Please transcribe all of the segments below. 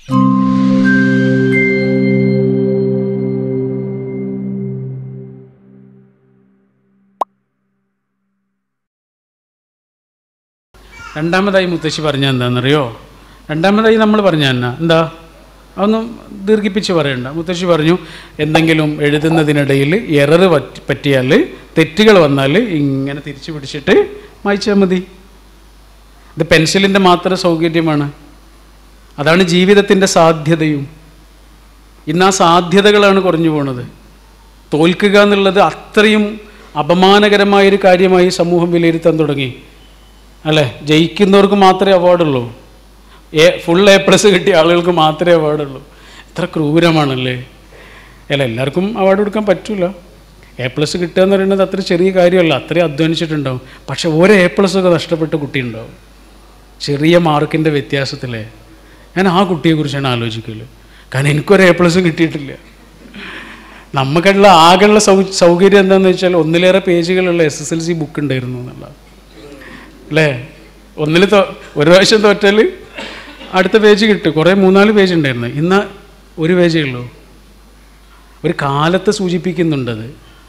രണ്ടാമതായി മുത്തശ്ശി പറഞ്ഞാൽ എന്താണെന്നറിയോ? രണ്ടാമതായി നമ്മൾ പറഞ്ഞാൽ എന്നാ എന്താ, അതൊന്നും ദീർഘിപ്പിച്ച് പറയണ്ട. മുത്തശ്ശി പറഞ്ഞു, എന്തെങ്കിലും എഴുതുന്നതിനിടയിൽ എറർ പറ്റിയാൽ, തെറ്റുകൾ വന്നാൽ ഇങ്ങനെ തിരിച്ചു പിടിച്ചിട്ട് മായ്ച്ചാൽ മതി. ഇത് പെൻസിലിൻ്റെ മാത്രം സൗകര്യമാണ്. അതാണ് ജീവിതത്തിൻ്റെ സാധ്യതയും. ഇന്ന് ആ സാധ്യതകളാണ് കുറഞ്ഞു പോണത്. തോൽക്കുക എന്നുള്ളത് അത്രയും അപമാനകരമായൊരു കാര്യമായി സമൂഹം വിലയിരുത്താൻ തുടങ്ങി, അല്ലേ? ജയിക്കുന്നവർക്ക് മാത്രമേ അവാർഡുള്ളൂ, ഫുൾ A+ കിട്ടിയ ആളുകൾക്ക് മാത്രമേ അവാർഡുള്ളൂ. എത്ര ക്രൂരമാണല്ലേ? അല്ല, എല്ലാവർക്കും അവാർഡ് കൊടുക്കാൻ പറ്റില്ല. A+ കിട്ടുക എന്ന് പറയുന്നത് അത്ര ചെറിയ കാര്യമല്ല, അത്രയും അധ്വാനിച്ചിട്ടുണ്ടാവും. പക്ഷെ ഒരു A+ ഒക്കെ നഷ്ടപ്പെട്ട കുട്ടിയുണ്ടാവും, ചെറിയ മാർക്കിൻ്റെ വ്യത്യാസത്തിലേ. ഞാൻ ആ കുട്ടിയെക്കുറിച്ചാണ് ആലോചിക്കൽ. കാരണം എനിക്കൊരു A+ കിട്ടിയിട്ടില്ല. നമുക്കുള്ള ആകെയുള്ള സൗകര്യം എന്താണെന്ന് വെച്ചാൽ ഒന്നിലേറെ പേജുകളുള്ള SSLC ബുക്ക് ഉണ്ടായിരുന്നു എന്നുള്ള, അല്ലേ? ഒരു പ്രാവശ്യം തോറ്റാൽ അടുത്ത പേജ് കിട്ടും. കുറേ 3-4 പേജ് ഉണ്ടായിരുന്നു. ഇന്ന് ഒരു പേജേ ഉള്ളൂ. ഒരു കാലത്തെ സൂചിപ്പിക്കുന്നുണ്ടത്.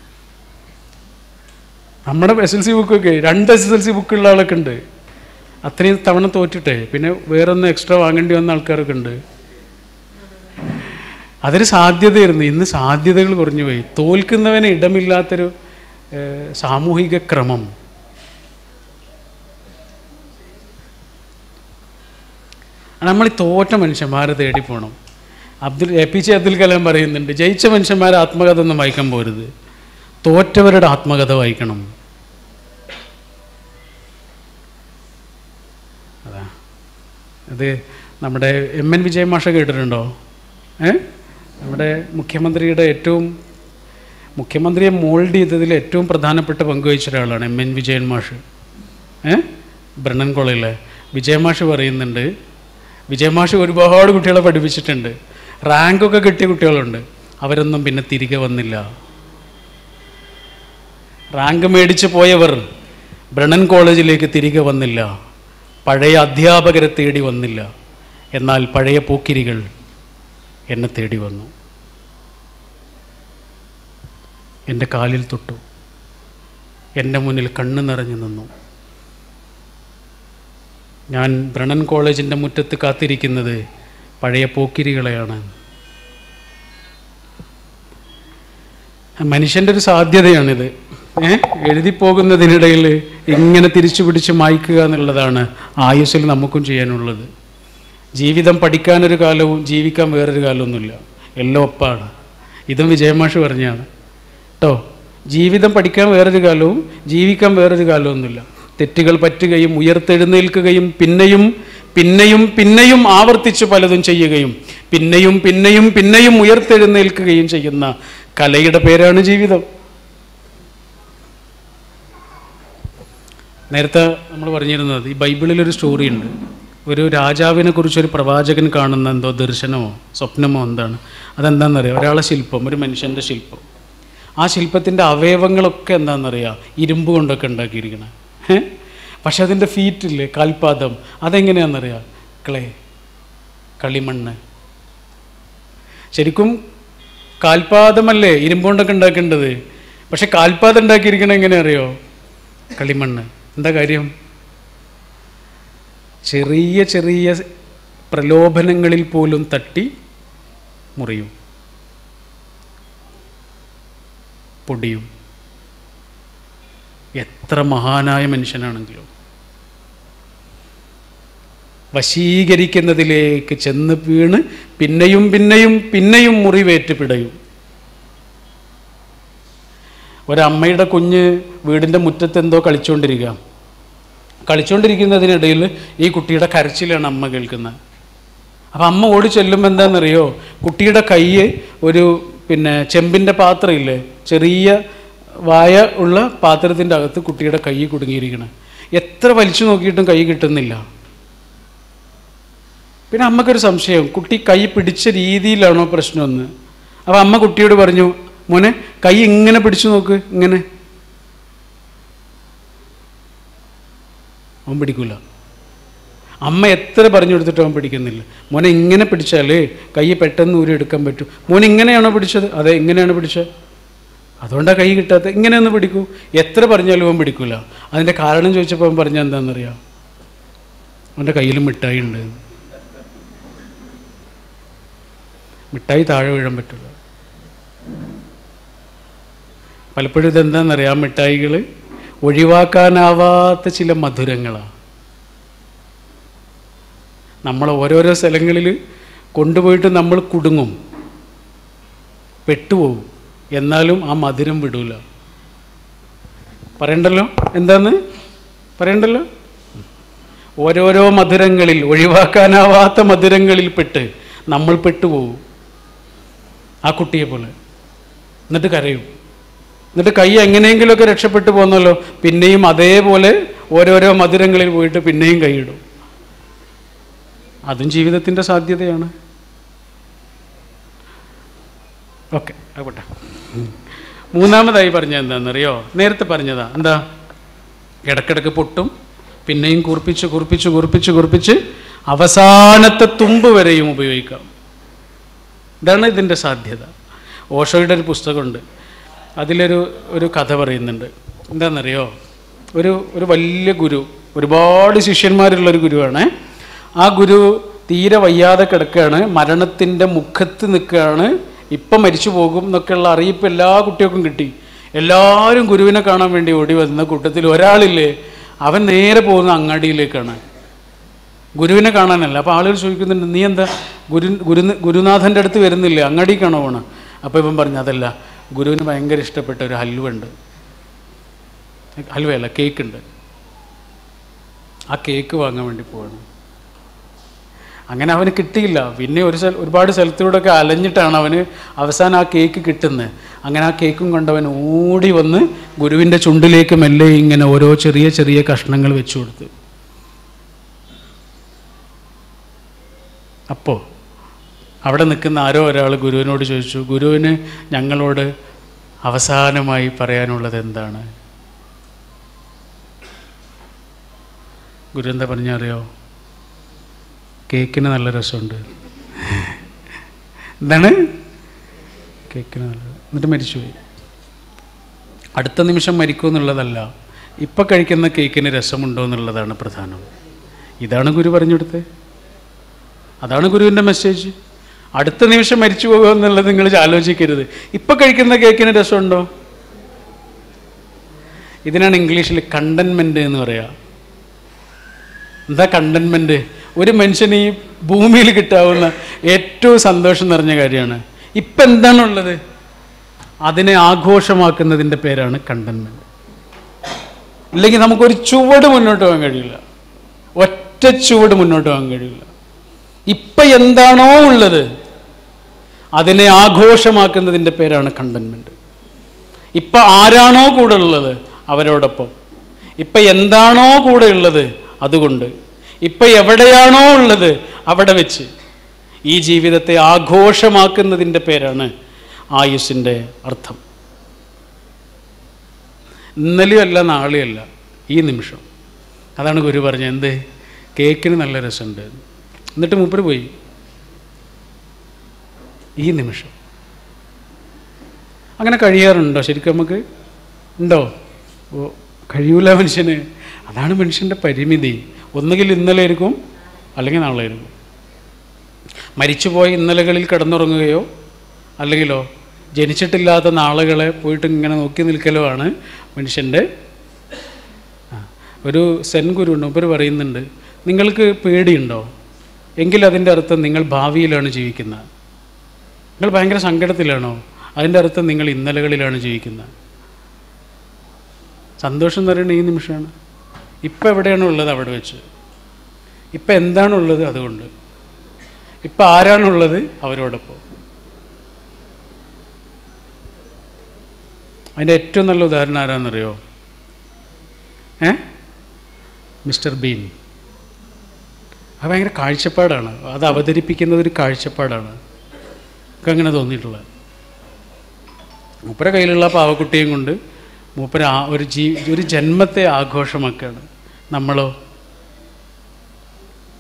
നമ്മുടെ SSLC ബുക്കൊക്കെ 2 SSLC ബുക്കുള്ള ആളൊക്കെ ഉണ്ട്. അത്രയും തവണ തോറ്റിട്ടേ പിന്നെ വേറൊന്ന് എക്സ്ട്രാ വാങ്ങേണ്ടി വന്ന ആൾക്കാരൊക്കെ ഉണ്ട്. അതൊരു സാധ്യതയായിരുന്നു. ഇന്ന് സാധ്യതകൾ കുറഞ്ഞു പോയി. തോൽക്കുന്നവന് ഇടമില്ലാത്തൊരു സാമൂഹിക ക്രമം. നമ്മൾ തോറ്റ മനുഷ്യന്മാരെ തേടി പോകണം. APJ അബ്ദുൽ കലാം പറയുന്നുണ്ട്, ജയിച്ച മനുഷ്യന്മാരെ ആത്മകഥ ഒന്നും വായിക്കാൻ പോരുത്, തോറ്റവരുടെ ആത്മകഥ വായിക്കണം. അതാ അത് നമ്മുടെ MN വിജയൻ മാഷ കേട്ടിട്ടുണ്ടോ? നമ്മുടെ മുഖ്യമന്ത്രിയെ മോൾഡ് ചെയ്തതിൽ ഏറ്റവും പ്രധാനപ്പെട്ട പങ്കുവഹിച്ച ഒരാളാണ് MN വിജയൻ മാഷ്. ബ്രണ്ണൻ കോളേജിലെ വിജയൻ മാഷ് പറയുന്നുണ്ട്, വിജയൻ മാഷ് ഒരുപാട് കുട്ടികളെ പഠിപ്പിച്ചിട്ടുണ്ട്, റാങ്കൊക്കെ കിട്ടിയ കുട്ടികളുണ്ട്, അവരൊന്നും പിന്നെ തിരികെ വന്നില്ല. റാങ്ക് മേടിച്ച് പോയവർ ബ്രണ്ണൻ കോളേജിലേക്ക് തിരികെ വന്നില്ല, പഴയ അധ്യാപകരെ തേടി വന്നില്ല. എന്നാൽ പഴയ പോക്കിരികൾ എന്നെ തേടി വന്നു, എൻ്റെ കാലിൽ തൊട്ടു, എൻ്റെ മുന്നിൽ കണ്ണ് നിറഞ്ഞു നിന്നു. ഞാൻ ബ്രണ്ണൻ കോളേജിൻ്റെ മുറ്റത്ത് കാത്തിരിക്കുന്നത് പഴയ പോക്കിരികളെയാണ്. മനുഷ്യൻ്റെ ഒരു സാധ്യതയാണിത്. എഴുതിപ്പോകുന്നതിനിടയിൽ ഇങ്ങനെ തിരിച്ചു പിടിച്ച് മായ്ക്കുക എന്നുള്ളതാണ് ആയുസ്സിൽ നമുക്കും ചെയ്യാനുള്ളത്. ജീവിതം പഠിക്കാനൊരു കാലവും ജീവിക്കാൻ വേറൊരു കാലമൊന്നുമില്ല, എല്ലാം ഒപ്പാണ്. ഇതും വിജയമാഷ് പറഞ്ഞാണ് കേട്ടോ. ജീവിതം പഠിക്കാൻ വേറൊരു കാലവും ജീവിക്കാൻ വേറൊരു കാലമൊന്നുമില്ല. തെറ്റുകൾ പറ്റുകയും ഉയർത്തെഴുന്നേൽക്കുകയും പിന്നെയും പിന്നെയും പിന്നെയും ആവർത്തിച്ച് പലതും ചെയ്യുകയും പിന്നെയും പിന്നെയും പിന്നെയും ഉയർത്തെഴുന്നേൽക്കുകയും ചെയ്യുന്ന കലയുടെ പേരാണ് ജീവിതം. നേരത്തെ നമ്മൾ പറഞ്ഞിരുന്നത്, ഈ ബൈബിളിലൊരു സ്റ്റോറി ഉണ്ട്. ഒരു രാജാവിനെ കുറിച്ചൊരു പ്രവാചകൻ കാണുന്ന എന്തോ ദർശനമോ സ്വപ്നമോ എന്താണ്, അതെന്താണെന്നറിയാം? ഒരാളെ ശില്പം, ഒരു മനുഷ്യൻ്റെ ശില്പം. ആ ശില്പത്തിൻ്റെ അവയവങ്ങളൊക്കെ എന്താണെന്നറിയാം? ഇരുമ്പ് കൊണ്ടൊക്കെ ഉണ്ടാക്കിയിരിക്കണം. പക്ഷെ അതിൻ്റെ ഫീറ്റില്ലേ, കാൽപാദം, അതെങ്ങനെയാണെന്നറിയാം? കളിമണ്ണ്. ശരിക്കും കാൽപാദമല്ലേ ഇരുമ്പ് കൊണ്ടൊക്കെ ഉണ്ടാക്കേണ്ടത്, പക്ഷെ കാൽപാദം ഉണ്ടാക്കിയിരിക്കണം എങ്ങനെ അറിയോ? കളിമണ്ണ്. എന്താ കാര്യം? ചെറിയ ചെറിയ പ്രലോഭനങ്ങളിൽ പോലും തട്ടി മുറിയും, പൊടിയും. എത്ര മഹാനായ മനുഷ്യനാണെങ്കിലും വശീകരിക്കുന്നതിലേക്ക് ചെന്ന് വീണ് പിന്നെയും പിന്നെയും പിന്നെയും മുറിവേറ്റ് പിടയും. ഒരമ്മയുടെ കുഞ്ഞ് വീടിൻ്റെ മുറ്റത്ത് എന്തോ കളിച്ചുകൊണ്ടിരിക്കുന്നതിനിടയിൽ ഈ കുട്ടിയുടെ കരച്ചിലാണ് അമ്മ കേൾക്കുന്നത്. അപ്പം അമ്മ ഓടി ചെല്ലുമ്പോൾ എന്താണെന്നറിയോ? കുട്ടിയുടെ കൈ ഒരു ചെമ്പിൻ്റെ പാത്രമില്ലേ, ചെറിയ വായ ഉള്ള പാത്രത്തിൻ്റെ അകത്ത് കുട്ടിയുടെ കൈ കുടുങ്ങിയിരിക്കണം. എത്ര വലിച്ചു നോക്കിയിട്ടും കൈ കിട്ടുന്നില്ല. പിന്നെ അമ്മക്കൊരു സംശയം, കുട്ടി കൈ പിടിച്ച രീതിയിലാണോ പ്രശ്നമെന്ന്. അപ്പം അമ്മ കുട്ടിയോട് പറഞ്ഞു, മോനെ കൈ ഇങ്ങനെ പിടിച്ചു നോക്ക്, ഇങ്ങനെ. അവൻ പിടിക്കൂല. അമ്മ എത്ര പറഞ്ഞു കൊടുത്തിട്ട് അവൻ പിടിക്കുന്നില്ല. മോനെ ഇങ്ങനെ പിടിച്ചാൽ കൈ പെട്ടെന്ന് ഊരി എടുക്കാൻ പറ്റും. മോൻ ഇങ്ങനെയാണോ പിടിച്ചത്? അതെ, ഇങ്ങനെയാണ് പിടിച്ചത്. അതുകൊണ്ടാണ് കൈ കിട്ടാത്തത്. ഇങ്ങനെയൊന്ന് പിടിക്കൂ. എത്ര പറഞ്ഞാലും അവൻ പിടിക്കില്ല. അതിൻ്റെ കാരണം ചോദിച്ചപ്പോൾ അവൻ പറഞ്ഞാൽ എന്താണെന്നറിയാം? അവൻ്റെ കയ്യിൽ മിഠായി ഉണ്ട്. മിഠായി താഴെ വീഴാൻ പറ്റില്ല. പലപ്പോഴും ഇതെന്താണെന്നറിയാം, മിഠായികൾ ഒഴിവാക്കാനാവാത്ത ചില മധുരങ്ങളാണ്. നമ്മൾ ഓരോരോ സ്ഥലങ്ങളിൽ കൊണ്ടുപോയിട്ട് നമ്മൾ കുടുങ്ങും, പെട്ടുപോകും. എന്നാലും ആ മധുരം വിടൂല. പറയണ്ടല്ലോ, എന്താന്ന് പറയണ്ടല്ലോ. ഓരോരോ മധുരങ്ങളിൽ, ഒഴിവാക്കാനാവാത്ത മധുരങ്ങളിൽ പെട്ട് നമ്മൾ പെട്ടുപോകും. ആ കുട്ടിയെ പോലെ. എന്നിട്ട് കരയും. എന്നിട്ട് കൈ എങ്ങനെയെങ്കിലുമൊക്കെ രക്ഷപ്പെട്ടു പോന്നല്ലോ, പിന്നെയും അതേപോലെ ഓരോരോ മധുരങ്ങളിൽ പോയിട്ട് പിന്നെയും കൈയിടും. അതും ജീവിതത്തിൻ്റെ സാധ്യതയാണ്. ഓക്കെ, ആകട്ടെ. മൂന്നാമതായി പറഞ്ഞത് എന്താണെന്നറിയോ? നേരത്തെ പറഞ്ഞതാ. എന്താ? ഇടക്കിടക്ക് പൊട്ടും, പിന്നെയും കുറിപ്പിച്ച് കുറിപ്പിച്ച് കുറിപ്പിച്ച് കുറിപ്പിച്ച് അവസാനത്തെ തുമ്പ് വരെയും ഉപയോഗിക്കാം. ഇതാണ് ഇതിൻ്റെ സാധ്യത. ഓഷോയുടെ ഒരു പുസ്തകമുണ്ട്, അതിലൊരു കഥ പറയുന്നുണ്ട്. എന്താണെന്നറിയോ? ഒരു വലിയ ഗുരു, ഒരുപാട് ശിഷ്യന്മാരുള്ളൊരു ഗുരുവാണ്. ആ ഗുരു തീരെ വയ്യാതെ കിടക്കുകയാണ്, മരണത്തിൻ്റെ മുഖത്ത് നിൽക്കുകയാണ്, ഇപ്പം മരിച്ചു പോകും എന്നൊക്കെയുള്ള അറിയിപ്പ് എല്ലാ കുട്ടികൾക്കും കിട്ടി. എല്ലാവരും ഗുരുവിനെ കാണാൻ വേണ്ടി ഓടി വന്ന കൂട്ടത്തിൽ ഒരാളില്ലേ, അവൻ നേരെ പോകുന്ന അങ്ങാടിയിലേക്കാണ്, ഗുരുവിനെ കാണാനല്ല. അപ്പോൾ ആളുകൾ ചോദിക്കുന്നുണ്ട്, നീ എന്താ ഗുരുനാഥൻ്റെ അടുത്ത് വരുന്നില്ലേ, അങ്ങാടിക്കാണോ പോകണം? അപ്പോൾ ഇവൻ പറഞ്ഞു, അതല്ല, ഗുരുവിന് ഭയങ്കര ഇഷ്ടപ്പെട്ട ഒരു ഹൽവ ഉണ്ട്, ഹൽവയല്ല കേക്ക് ഉണ്ട്, ആ കേക്ക് വാങ്ങാൻ വേണ്ടി പോവാണ്. അങ്ങനെ അവന് കിട്ടിയില്ല. പിന്നെ ഒരുപാട് സ്ഥലത്തൂടെയൊക്കെ അലഞ്ഞിട്ടാണ് അവന് അവസാനം ആ കേക്ക് കിട്ടുന്നത്. അങ്ങനെ ആ കേക്കും കൊണ്ടവൻ ഓടി വന്ന് ഗുരുവിൻ്റെ ചുണ്ടിലേക്ക് മെല്ലെ ഇങ്ങനെ ഓരോ ചെറിയ ചെറിയ കഷ്ണങ്ങൾ വെച്ചു കൊടുത്ത്. അപ്പോൾ അവിടെ നിൽക്കുന്ന ആരോ ഒരാൾ ഗുരുവിനോട് ചോദിച്ചു, ഗുരുവിന് ഞങ്ങളോട് അവസാനമായി പറയാനുള്ളത് എന്താണ്? ഗുരു എന്താ പറഞ്ഞറിയോ? കേക്കിന് നല്ല രസമുണ്ട്. എന്താണ്? കേക്കിന് നല്ല. എന്നിട്ട് മരിച്ചുപോയി. അടുത്ത നിമിഷം മരിക്കുമെന്നുള്ളതല്ല, ഇപ്പം കഴിക്കുന്ന കേക്കിന് രസമുണ്ടോ എന്നുള്ളതാണ് പ്രധാനം. ഇതാണ് ഗുരു പറഞ്ഞു കൊടുത്തത്. അതാണ് ഗുരുവിൻ്റെ മെസ്സേജ്. അടുത്ത നിമിഷം മരിച്ചു പോകുക എന്നുള്ളത് നിങ്ങൾ ആലോചിക്കരുത്. ഇപ്പം കഴിക്കുന്ന കേക്കിന് രസമുണ്ടോ? ഇതിനാണ് ഇംഗ്ലീഷിൽ കണ്ടൻമെൻറ്റ് എന്ന് പറയുക. എന്താ കണ്ടൻമെൻറ്റ്? ഒരു മനുഷ്യന് ഈ ഭൂമിയിൽ കിട്ടാവുന്ന ഏറ്റവും സന്തോഷം നിറഞ്ഞ കാര്യമാണ്. ഇപ്പം എന്താണുള്ളത് അതിനെ ആഘോഷമാക്കുന്നതിൻ്റെ പേരാണ് കണ്ടൻമെൻറ്റ്. ഇല്ലെങ്കിൽ നമുക്കൊരു ചുവട് മുന്നോട്ട് പോകാൻ കഴിയില്ല, ഒറ്റ ചുവട് മുന്നോട്ട് പോകാൻ കഴിയില്ല. ഇപ്പം എന്താണോ ഉള്ളത് അതിനെ ആഘോഷമാക്കുന്നതിൻ്റെ പേരാണ് കണ്ടൻമെൻറ്റ്. ഇപ്പം ആരാണോ കൂടെ ഉള്ളത് അവരോടൊപ്പം, ഇപ്പം എന്താണോ കൂടെ ഉള്ളത് അതുകൊണ്ട്, ഇപ്പം എവിടെയാണോ ഉള്ളത് അവിടെ വെച്ച് ഈ ജീവിതത്തെ ആഘോഷമാക്കുന്നതിൻ്റെ പേരാണ് ആയുസ്സിൻ്റെ അർത്ഥം. ഇന്നലെയല്ല നാളെയല്ല, ഈ നിമിഷം. അതാണ് ഗുരു പറഞ്ഞത്. എന്ത്? കേക്കിന് നല്ല രസമുണ്ട്. എന്നിട്ട് മൂപ്പര് പോയി. ഈ നിമിഷം. അങ്ങനെ കഴിയാറുണ്ടോ ശരിക്കും? നമുക്ക് ഉണ്ടോ? കഴിയൂല മനുഷ്യന്. അതാണ് മനുഷ്യൻ്റെ പരിമിതി. ഒന്നുകിൽ ഇന്നലെ ആയിരിക്കും, അല്ലെങ്കിൽ നാളെ ആയിരിക്കും. മരിച്ചുപോയ ഇന്നലകളിൽ കിടന്നുറങ്ങുകയോ അല്ലെങ്കിലോ ജനിച്ചിട്ടില്ലാത്ത നാളുകളെ പോയിട്ട് ഇങ്ങനെ നോക്കി നിൽക്കലോ ആണ് മനുഷ്യൻ്റെ. ഒരു സെൻ ഗുരു ഉണ്ട്, മൂപ്പര് പറയുന്നുണ്ട്, നിങ്ങൾക്ക് പേടിയുണ്ടോ? എങ്കിൽ അതിൻ്റെ അർത്ഥം നിങ്ങൾ ഭാവിയിലാണ് ജീവിക്കുന്നത്. നിങ്ങൾ ഭയങ്കര സങ്കടത്തിലാണോ? അതിൻ്റെ അർത്ഥം നിങ്ങൾ ഇന്നലകളിലാണ് ജീവിക്കുന്നത്. സന്തോഷം എന്ന് പറയുന്നത് ഈ നിമിഷമാണ്. ഇപ്പം എവിടെയാണ് ഉള്ളത് അവിടെ വെച്ച്, ഇപ്പം എന്താണുള്ളത് അതുകൊണ്ട്, ഇപ്പം ആരാണുള്ളത് അവരോടൊപ്പം. അതിൻ്റെ ഏറ്റവും നല്ല ഉദാഹരണം ആരാണെന്നറിയോ? Mister been. അത് ഭയങ്കര കാഴ്ചപ്പാടാണ്. അത് അവതരിപ്പിക്കുന്നത് ഒരു കാഴ്ചപ്പാടാണ്. എനിക്ക് അങ്ങനെ തോന്നിയിട്ടുള്ളത്. മൂപ്പര കയ്യിലുള്ള പാവക്കുട്ടിയും കൊണ്ട് മൂപ്പര ഒരു ജന്മത്തെ ആഘോഷമാക്കുകയാണ്. നമ്മളോ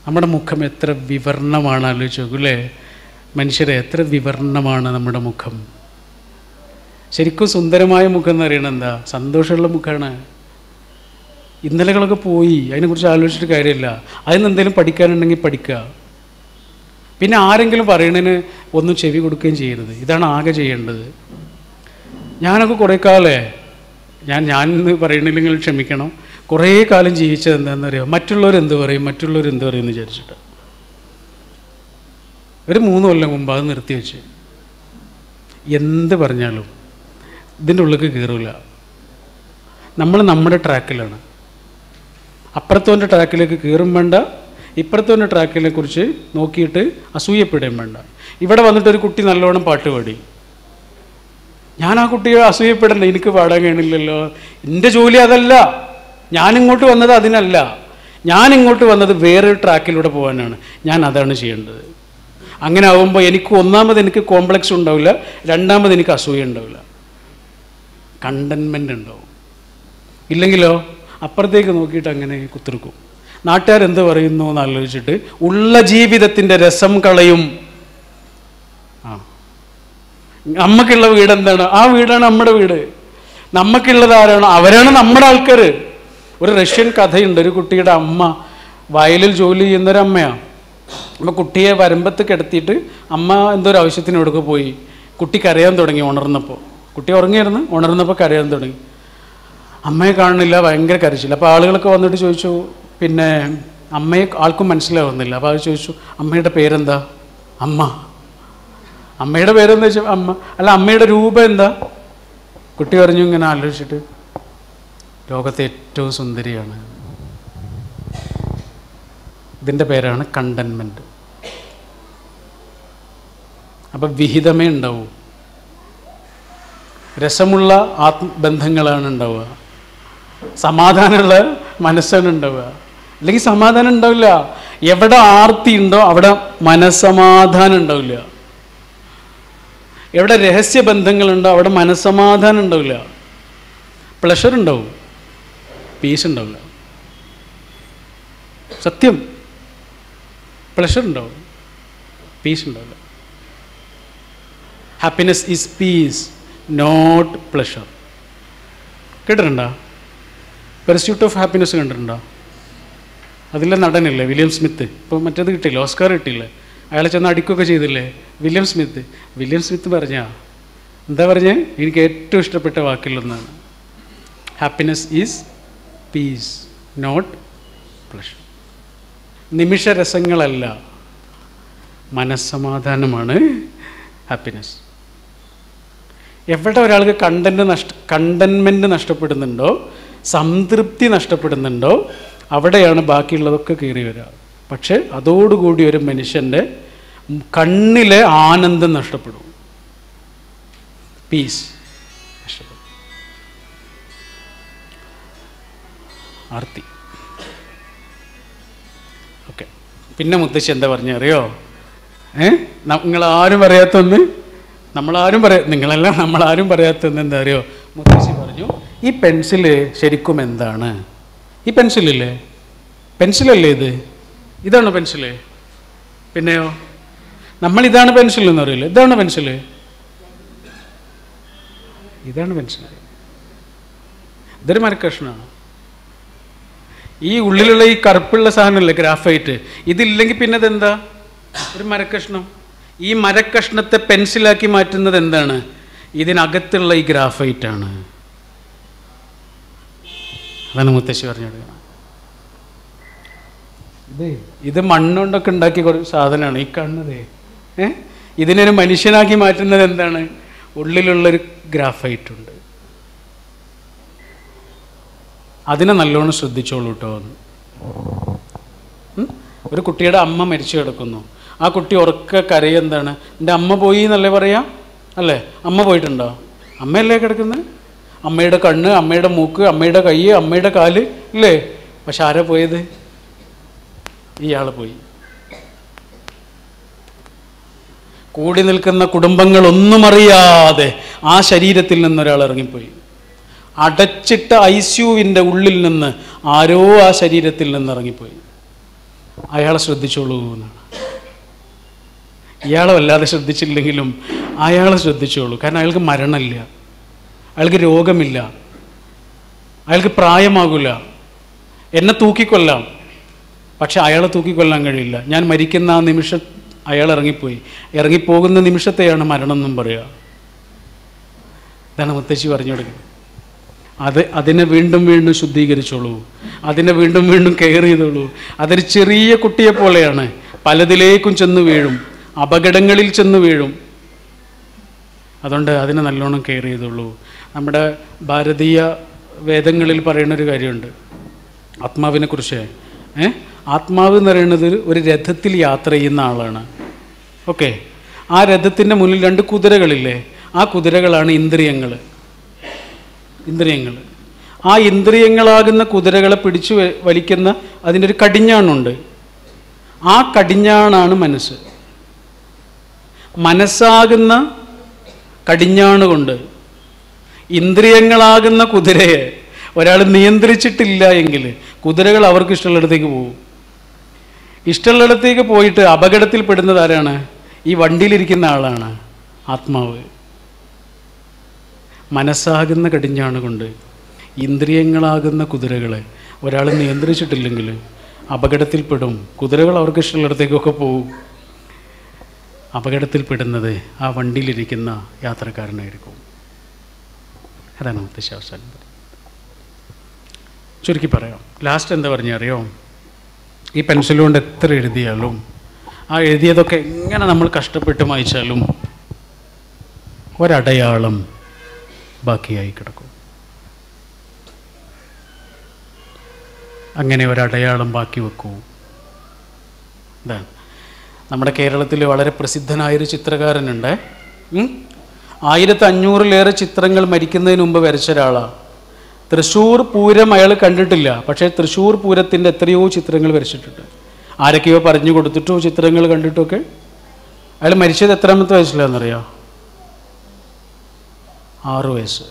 നമ്മുടെ മുഖം എത്ര വിവർണമാണ്, ആലോചിച്ച് നോക്കൂ അല്ലേ? മനുഷ്യരെ എത്ര വിവർണമാണ് നമ്മുടെ മുഖം. ശരിക്കും സുന്ദരമായ മുഖം എന്ന് പറയുന്നത് എന്താ? സന്തോഷമുള്ള മുഖമാണ്. ഇന്നലകളൊക്കെ പോയി, അതിനെക്കുറിച്ച് ആലോചിച്ചിട്ട് കാര്യമില്ല. അതിന് എന്തെങ്കിലും പഠിക്കാനുണ്ടെങ്കിൽ പഠിക്കുക. പിന്നെ ആരെങ്കിലും പറയണതിന് ഒന്നും ചെവി കൊടുക്കുകയും ചെയ്യരുത്. ഇതാണ് ആകെ ചെയ്യേണ്ടത്. ഞാനൊക്കെ കുറേ കാലേ ഞാനിന്ന് പറയണില്ലെങ്കിൽ ക്ഷമിക്കണം, കുറേ കാലം ജീവിച്ചത് എന്താണെന്നറിയാം, മറ്റുള്ളവരെന്ത് പറയും എന്ന് വിചാരിച്ചിട്ട്. ഒരു 3 കൊല്ലം മുമ്പ് അത് നിർത്തിവെച്ച്. എന്ത് പറഞ്ഞാലും ഇതിൻ്റെ ഉള്ളിലേക്ക് കയറില്ല. നമ്മൾ നമ്മുടെ ട്രാക്കിലാണ്. അപ്പുറത്തവൻ്റെ ട്രാക്കിലേക്ക് കയറും വേണ്ട, ഇപ്പുറത്തവൻ്റെ ട്രാക്കിനെ കുറിച്ച് നോക്കിയിട്ട് അസൂയപ്പെടുകയും വേണ്ട. ഇവിടെ വന്നിട്ടൊരു കുട്ടി നല്ലോണം പാട്ട് പാടി, ഞാൻ ആ കുട്ടിയെ അസൂയപ്പെടണ്ട, എനിക്ക് പാടാൻ കഴിയണില്ലല്ലോ. എൻ്റെ ജോലി അതല്ല. ഞാനിങ്ങോട്ട് വന്നത് അതിനല്ല. ഞാനിങ്ങോട്ട് വന്നത് വേറൊരു ട്രാക്കിലൂടെ പോകാനാണ്. ഞാൻ അതാണ് ചെയ്യേണ്ടത്. അങ്ങനെ ആകുമ്പോൾ എനിക്ക് കോംപ്ലക്സ് ഉണ്ടാവില്ല, രണ്ടാമത് എനിക്ക് അസൂയ ഉണ്ടാവില്ല, കണ്ടൻമെൻ്റ് ഉണ്ടാവും. ഇല്ലെങ്കിലോ അപ്പുറത്തേക്ക് നോക്കിയിട്ട് അങ്ങനെ കുത്തിർക്കും. നാട്ടുകാരെന്ത് പറയുന്നു എന്ന് ആലോചിച്ചിട്ട് ഉള്ള ജീവിതത്തിൻ്റെ രസം കളയും. നമുക്കുള്ള വീട് എന്താണ്? ആ വീടാണ് നമ്മുടെ വീട്. നമുക്കുള്ളത് ആരാണോ അവരാണ് നമ്മുടെ ആൾക്കാർ. ഒരു റഷ്യൻ കഥയുണ്ട്. ഒരു കുട്ടിയുടെ അമ്മ വയലിൽ ജോലി ചെയ്യുന്നൊരമ്മയാണ്. അപ്പോൾ കുട്ടിയെ വരമ്പത്ത് കിടത്തിയിട്ട് അമ്മ എന്തോ ഒരു ആവശ്യത്തിന് എടുക്ക പോയി. കുട്ടി കരയാൻ തുടങ്ങി. ഉണർന്നപ്പോൾ കുട്ടി ഉറങ്ങിയായിരുന്നു. ഉണർന്നപ്പോൾ കരയാൻ തുടങ്ങി. അമ്മയെ കാണുന്നില്ല, ഭയങ്കര കരച്ചില്ല. അപ്പോൾ ആളുകളൊക്കെ വന്നിട്ട് ചോദിച്ചു, പിന്നെ അമ്മയെ ആൾക്കും മനസ്സിലാവുന്നില്ല. അപ്പോൾ അവർ ചോദിച്ചു, അമ്മയുടെ പേരെന്താ? അമ്മയുടെ പേരെന്താ വെച്ചാൽ അമ്മ. അല്ല, അമ്മയുടെ രൂപം എന്താ? കുട്ടി പറഞ്ഞു ഇങ്ങനെ ആലോചിച്ചിട്ട്, ലോകത്തെ ഏറ്റവും സുന്ദരിയാണ്. ഇതിൻ്റെ പേരാണ് കണ്ടൻമെൻറ്റ്. അപ്പം വിഹിതമേ ഉണ്ടാവൂ. രസമുള്ള ആത്മബന്ധങ്ങളാണ് ഉണ്ടാവുക. സമാധാനമുള്ള മനസ്സാണ് ഉണ്ടാവുക. അല്ലെങ്കിൽ സമാധാനം ഉണ്ടാവില്ല. എവിടെ ആർത്തി ഉണ്ടോ അവിടെ മനസ്സമാധാനം ഉണ്ടാവില്ല. എവിടെ രഹസ്യബന്ധങ്ങളുണ്ടോ അവിടെ മനസ്സമാധാനം ഉണ്ടാവില്ല. പ്ലഷർ ഉണ്ടാവും, പീസ് ഉണ്ടാവില്ല. സത്യം. പ്ലഷർ ഉണ്ടാവും, പീസ് ഉണ്ടാവില്ല. Happiness is peace, not pleasure. കേട്ടിട്ടുണ്ടോ? പെർസ്യൂട്ട് ഓഫ് ഹാപ്പിനെസ് കണ്ടിട്ടുണ്ടോ? അതിലെ നടനില്ലേ വില്യം സ്മിത്ത്. ഇപ്പോൾ മറ്റേത് കിട്ടിയില്ലേ, ഓസ്കാർ കിട്ടിയില്ലേ? അയാളെ ചെന്ന് അടിക്കുകയൊക്കെ ചെയ്തില്ലേ വില്യം സ്മിത്ത് എന്താ പറഞ്ഞേ? എനിക്ക് ഏറ്റവും ഇഷ്ടപ്പെട്ട വാക്കിലൊന്നാണ്, happiness is peace, not pleasure. നിമിഷരസങ്ങളല്ല, മനസ്സമാധാനമാണ് ഹാപ്പിനെസ്. എവിടെ ഒരാൾക്ക് കണ്ടൻമെൻറ്റ് നഷ്ടപ്പെടുന്നുണ്ടോ, സംതൃപ്തി നഷ്ടപ്പെടുന്നുണ്ടോ, അവിടെയാണ് ബാക്കിയുള്ളതൊക്കെ കയറി വരിക. പക്ഷെ അതോടുകൂടി ഒരു മനുഷ്യൻ്റെ കണ്ണിലെ ആനന്ദം നഷ്ടപ്പെടും, പീസ് നഷ്ടപ്പെടും. ആർത്തി. ഓക്കെ. പിന്നെ മുത്തശ്ശി എന്താ പറഞ്ഞറിയോ? നിങ്ങളാരും പറയാത്തൊന്ന്, നമ്മളാരും പറയാത്തൊന്ന് എന്താ അറിയോ? മുത്തശ്ശി പറഞ്ഞു, ഈ പെൻസില് ശരിക്കും എന്താണ്? ഈ പെൻസിലല്ലേ ഇത്? ഇതാണോ പെൻസില്? പിന്നെയോ നമ്മളിതാണ് പെൻസിൽ എന്ന് അറിയില്ല. ഇതാണ് പെൻസില്. ഇതൊരു മരക്കഷ്ണമാണ്. ഈ ഉള്ളിലുള്ള ഈ കറുപ്പുള്ള സാധനമല്ലേ ഗ്രാഫൈറ്റ്, ഇതില്ലെങ്കിൽ പിന്നെ ഇതെന്താ? ഒരു മരക്കഷ്ണം. ഈ മരക്കഷ്ണത്തെ പെൻസിലാക്കി മാറ്റുന്നത് എന്താണ്? ഇതിനകത്തുള്ള ഈ ഗ്രാഫൈറ്റാണ്. അതാണ് മുത്തശ്ശി പറഞ്ഞെടുക്കണം. ഇത് മണ്ണുകൊണ്ടൊക്കെ ഉണ്ടാക്കിയ കുറച്ച് സാധനമാണ് ഈ കാണുന്നത്. ഇതിനൊരു മനുഷ്യനാക്കി മാറ്റുന്നത് എന്താണ്? ഉള്ളിലുള്ളൊരു ഗ്രാഫൈറ്റ് ഉണ്ട്. അതിനെ നല്ലോണം ശ്രദ്ധിച്ചോളൂ കേട്ടോ. ഒരു കുട്ടിയുടെ അമ്മ മരിച്ചു കിടക്കുന്നു. ആ കുട്ടി ഉറക്കെ കരയെന്താണ്? എൻ്റെ അമ്മ പോയി എന്നല്ലേ പറയാം? അല്ലേ? അമ്മ പോയിട്ടുണ്ടോ? അമ്മയല്ലേ കിടക്കുന്നത്? അമ്മയുടെ കണ്ണ്, അമ്മയുടെ മൂക്ക്, അമ്മയുടെ കൈ, അമ്മയുടെ കാല് ഇല്ലേ? പക്ഷെ ആരാ പോയത്? ഇയാൾ പോയി. കൂടി നിൽക്കുന്ന കുടുംബങ്ങളൊന്നും അറിയാതെ ആ ശരീരത്തിൽ നിന്നൊരാൾ ഇറങ്ങിപ്പോയി. അടച്ചിട്ട ICUവിൻ്റെ ഉള്ളിൽ നിന്ന് ആരോ ആ ശരീരത്തിൽ നിന്ന് ഇറങ്ങിപ്പോയി. അയാളെ ശ്രദ്ധിച്ചോളൂ എന്നാണ്. ഇയാളെ വല്ലാതെ ശ്രദ്ധിച്ചില്ലെങ്കിലും അയാളെ ശ്രദ്ധിച്ചോളൂ. കാരണം അയാൾക്ക് മരണമില്ല, അയാൾക്ക് രോഗമില്ല, അയാൾക്ക് പ്രായമാകില്ല. എന്നെ തൂക്കിക്കൊല്ലാം, പക്ഷെ അയാളെ തൂക്കിക്കൊല്ലാൻ കഴിയില്ല. ഞാൻ മരിക്കുന്ന ആ നിമിഷം അയാൾ ഇറങ്ങിപ്പോയി. ഇറങ്ങിപ്പോകുന്ന നിമിഷത്തെയാണ് മരണം എന്നും പറയുക. ഇതാണ് മുത്തശ്ശി പറഞ്ഞു കൊടുക്കുന്നത്. അതിനെ വീണ്ടും വീണ്ടും ശുദ്ധീകരിച്ചോളൂ, അതിനെ വീണ്ടും വീണ്ടും കെയർ ചെയ്തോളൂ. അതൊരു ചെറിയ കുട്ടിയെ പോലെയാണ്, പലതിലേക്കും ചെന്ന് വീഴും, അപകടങ്ങളിൽ ചെന്ന് വീഴും. അതുകൊണ്ട് അതിനെ നല്ലോണം കെയർ ചെയ്തോളൂ. നമ്മുടെ ഭാരതീയ വേദങ്ങളിൽ പറയുന്നൊരു കാര്യമുണ്ട് ആത്മാവിനെ കുറിച്ച്. ആത്മാവ് എന്ന് പറയുന്നത് ഒരു രഥത്തിൽ യാത്ര ചെയ്യുന്ന ആളാണ്. ഓക്കെ, ആ രഥത്തിൻ്റെ മുന്നിൽ 2 കുതിരകളില്ലേ, ആ കുതിരകളാണ് ഇന്ദ്രിയങ്ങൾ. ആ ഇന്ദ്രിയങ്ങളാകുന്ന കുതിരകളെ പിടിച്ചു വലിക്കുന്ന അതിൻ്റെ ഒരു കടിഞ്ഞാണുണ്ട്. ആ കടിഞ്ഞാണാണ് മനസ്സ്. മനസ്സാകുന്ന കടിഞ്ഞാണുകൊണ്ട് ഇന്ദ്രിയങ്ങളാകുന്ന കുതിരയെ ഒരാൾ നിയന്ത്രിച്ചിട്ടില്ല എങ്കിൽ കുതിരകൾ അവർക്ക് ഇഷ്ടമുള്ളിടത്തേക്ക് പോകും. ഇഷ്ടമുള്ളിടത്തേക്ക് പോയിട്ട് അപകടത്തിൽപ്പെടുന്നത് ആരാണ്? ഈ വണ്ടിയിലിരിക്കുന്ന ആളാണ്, ആത്മാവ്. മനസ്സാകുന്ന കടിഞ്ഞാണുകൊണ്ട് ഇന്ദ്രിയങ്ങളാകുന്ന കുതിരകളെ ഒരാൾ നിയന്ത്രിച്ചിട്ടില്ലെങ്കിൽ അപകടത്തിൽപ്പെടും. കുതിരകൾ അവർക്ക് ഇഷ്ടമുള്ളിടത്തേക്കൊക്കെ പോകും. അപകടത്തിൽപ്പെടുന്നത് ആ വണ്ടിയിലിരിക്കുന്ന യാത്രക്കാരനായിരിക്കും. അതാണ് മുത്തശ്ശി അവസാനം. ചുരുക്കി പറയാം, ലാസ്റ്റ് എന്താ പറഞ്ഞറിയോ? ഈ പെൻസിൽ കൊണ്ട് എത്ര എഴുതിയാലും, ആ എഴുതിയതൊക്കെ എങ്ങനെ നമ്മൾ കഷ്ടപ്പെട്ട് വായിച്ചാലും ഒരടയാളം ബാക്കിയായി കിടക്കും. അങ്ങനെ ഒരടയാളം ബാക്കി വെക്കൂ. ഇതാണ് നമ്മുടെ കേരളത്തിൽ വളരെ പ്രസിദ്ധനായൊരു ചിത്രകാരനുണ്ട്. 1500-ലേറെ ചിത്രങ്ങൾ മരിക്കുന്നതിന് മുമ്പ് വരച്ച ഒരാളാണ്. തൃശ്ശൂർ പൂരം അയാൾ കണ്ടിട്ടില്ല, പക്ഷേ തൃശ്ശൂർ പൂരത്തിൻ്റെ എത്രയോ ചിത്രങ്ങൾ വരച്ചിട്ടുണ്ട്. ആരൊക്കെയോ പറഞ്ഞു കൊടുത്തിട്ടോ ചിത്രങ്ങൾ കണ്ടിട്ടൊക്കെ. അയാൾ മരിച്ചത് എത്രാമത്തെ വയസ്സിലാണെന്നറിയാം? 6 വയസ്സ്.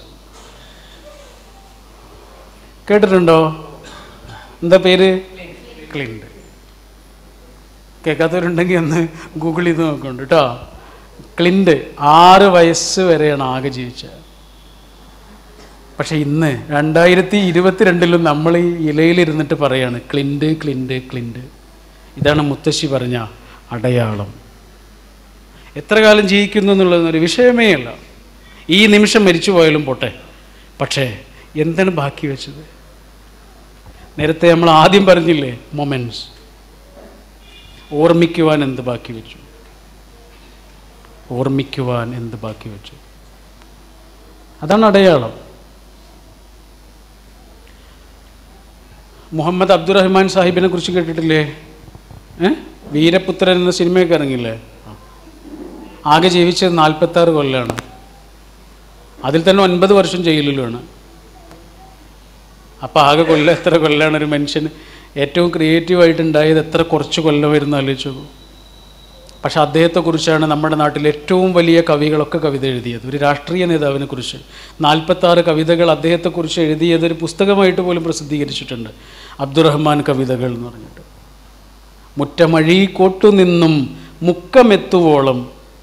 കേട്ടിട്ടുണ്ടോ? എന്താ പേര്? ക്ലിൻഡ്. കേൾക്കാത്തവരുണ്ടെങ്കിൽ ഒന്ന് ഗൂഗിൾ ചെയ്ത് നോക്കുന്നുണ്ട് കേട്ടോ. ക്ലിൻഡ് 6 വയസ്സ് വരെയാണ് ആകെ ജീവിച്ചത്. പക്ഷെ ഇന്ന് 2022 നമ്മൾ ഈ ഇലയിലിരുന്നിട്ട് പറയാണ് ക്ലിൻഡ് ക്ലിൻഡ് ക്ലിൻഡ്. ഇതാണ് മുത്തശ്ശി പറഞ്ഞ അടയാളം. എത്ര കാലം ജീവിക്കുന്നു എന്നുള്ളതൊരു വിഷയമേ അല്ല. ഈ നിമിഷം മരിച്ചു പോയാലും പോട്ടെ, പക്ഷേ എന്താണ് ബാക്കി വെച്ചത്? നേരത്തെ നമ്മൾ ആദ്യം പറഞ്ഞില്ലേ, മൊമെൻറ്റ്സ്. ഓർമ്മിക്കുവാൻ എന്ത് ബാക്കി വെച്ചു? ഓർമ്മിക്കുവാൻ എന്ത് ബാക്കി വെച്ചു? അതാണ് അടയാളം. മുഹമ്മദ് അബ്ദുറഹ്മാൻ സാഹിബിനെ കുറിച്ച് കേട്ടിട്ടില്ലേ? വീരപുത്രൻ എന്ന സിനിമയൊക്കെ ഇറങ്ങില്ലേ? ആകെ ജീവിച്ചത് 46 കൊല്ലമാണ്. അതിൽ തന്നെ 9 വർഷം ജയിലിലുമാണ്. അപ്പോൾ ആകെ എത്ര കൊല്ലമാണ് ഒരു മനുഷ്യന് ഏറ്റവും ക്രിയേറ്റീവായിട്ടുണ്ടായത്? എത്ര കുറച്ച് കൊല്ലം വരുന്ന ആലോചിച്ചു. പക്ഷെ അദ്ദേഹത്തെക്കുറിച്ചാണ് നമ്മുടെ നാട്ടിൽ ഏറ്റവും വലിയ കവികളൊക്കെ കവിത എഴുതിയത്. ഒരു രാഷ്ട്രീയ നേതാവിനെ കുറിച്ച് 46 കവിതകൾ അദ്ദേഹത്തെക്കുറിച്ച് എഴുതിയത് ഒരു പുസ്തകമായിട്ട് പോലും പ്രസിദ്ധീകരിച്ചിട്ടുണ്ട്. അബ്ദുറഹ്മാൻ കവിതകൾ എന്ന് പറഞ്ഞിട്ട്. മുറ്റമഴീക്കോട്ടു നിന്നും മുക്കമെത്തുവോളം.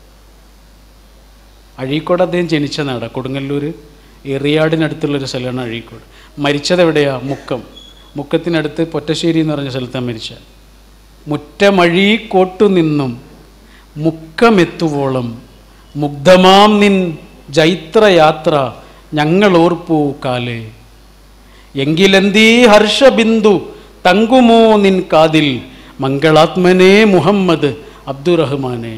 അഴീക്കോട് അദ്ദേഹം ജനിച്ച നാട്, കൊടുങ്ങല്ലൂർ എറിയാടിനടുത്തുള്ളൊരു സ്ഥലമാണ് അഴീക്കോട്. മരിച്ചത് എവിടെയാണ്? മുക്കം. മുക്കത്തിനടുത്ത് പൊറ്റശ്ശേരി എന്ന് പറഞ്ഞ സ്ഥലത്താണ് മരിച്ചത്. മുറ്റമഴീക്കോട്ടു നിന്നും മുക്കമെത്തുവോളം മുഗ്ധമാം നിൻ ജൈത്രയാത്ര ഞങ്ങളോർപ്പൂ കാലേ. എങ്കിലെന്തീ ഹർഷബിന്ദു തങ്കുമോ നിൻ കാതിൽ മംഗളാത്മനേ മുഹമ്മദ് അബ്ദുറഹ്മാനെ.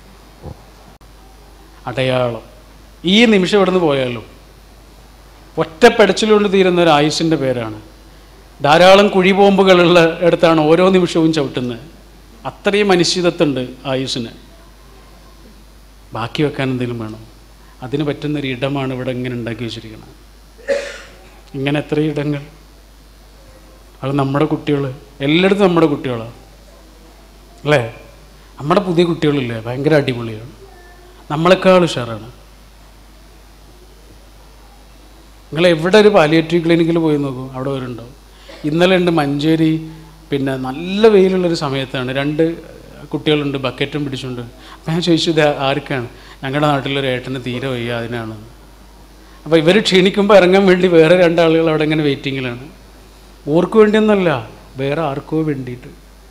അടയാളം. ഈ നിമിഷം ഇവിടുന്ന് പോയാലും ഒറ്റപ്പെടച്ചിലുകൊണ്ട് തീരുന്ന ഒരു ആയുസിൻ്റെ പേരാണ്. ധാരാളം കുഴിബോംബുകളുള്ള ഇടത്താണ് ഓരോ നിമിഷവും ചവിട്ടുന്നത്. അത്രയും അനിശ്ചിതത്വമുണ്ട് ആയുസിന്. ബാക്കി വെക്കാൻ എന്തെങ്കിലും വേണം. അതിന് പറ്റുന്നൊരു ഇടമാണ് ഇവിടെ ഇങ്ങനെ ഉണ്ടാക്കി വെച്ചിരിക്കുന്നത്. ഇങ്ങനെ എത്രയും ഇടങ്ങൾ. അത് നമ്മുടെ കുട്ടികൾ, എല്ലായിടത്തും നമ്മുടെ കുട്ടികളാണ് അല്ലേ? നമ്മുടെ പുതിയ കുട്ടികളില്ലേ, ഭയങ്കര അടിപൊളിയാണ്, നമ്മളെക്കാൾ ഉഷാറാണ്. നിങ്ങൾ എവിടെ ഒരു പാലിയേറ്റീവ് ക്ലിനിക്കിൽ പോയി നോക്കൂ, അവിടെ വരുന്നുണ്ടാവും. ഇന്നലെ ഉണ്ട് മഞ്ചേരി പിന്നെ നല്ല വെയിലുള്ളൊരു സമയത്താണ്, 2 കുട്ടികളുണ്ട് ബക്കറ്റും പിടിച്ചുകൊണ്ട്. അപ്പം ഞാൻ ചോദിച്ചു ഇത് ആർക്കാണ്? ഞങ്ങളുടെ നാട്ടിലൊരു ഏട്ടന് തീരെ വയ്യ, അതിനാണ്. അപ്പോൾ ഇവർ ക്ഷീണിക്കുമ്പോൾ ഇറങ്ങാൻ വേണ്ടി വേറെ 2 ആളുകൾ അവിടെ ഇങ്ങനെ വെയിറ്റിങ്ങിലാണ്. ഓർക്ക് വേണ്ടിയൊന്നല്ല, വേറെ ആർക്കോ വേണ്ടിയിട്ട്.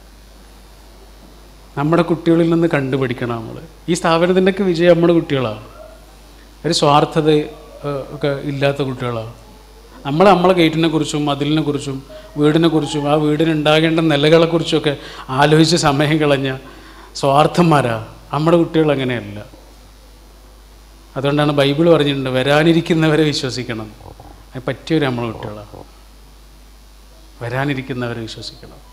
നമ്മുടെ കുട്ടികളിൽ നിന്ന് കണ്ടുപിടിക്കണം നമ്മൾ. ഈ സ്ഥാപനത്തിൻ്റെയൊക്കെ വിജയം നമ്മുടെ കുട്ടികളാണ്. ഒരു സ്വാർത്ഥത ഒക്കെ ഇല്ലാത്ത കുട്ടികളാണ്. നമ്മളെ ഗേറ്റിനെ കുറിച്ചും മതിലിനെ കുറിച്ചും വീടിനെ കുറിച്ചും ആ വീടിനുണ്ടാകേണ്ട നിലകളെക്കുറിച്ചൊക്കെ ആലോചിച്ച് സമയം കളഞ്ഞ സ്വാർത്ഥന്മാരാ നമ്മുടെ കുട്ടികൾ. അങ്ങനെയല്ല. അതുകൊണ്ടാണ് ബൈബിൾ പറഞ്ഞിട്ടുണ്ട്, വരാനിരിക്കുന്നവരെ വിശ്വസിക്കണം. അത് പറ്റിയവർ നമ്മളെ കുട്ടികളാണ്. വരാനിരിക്കുന്നവരെ വിശ്വസിക്കണം.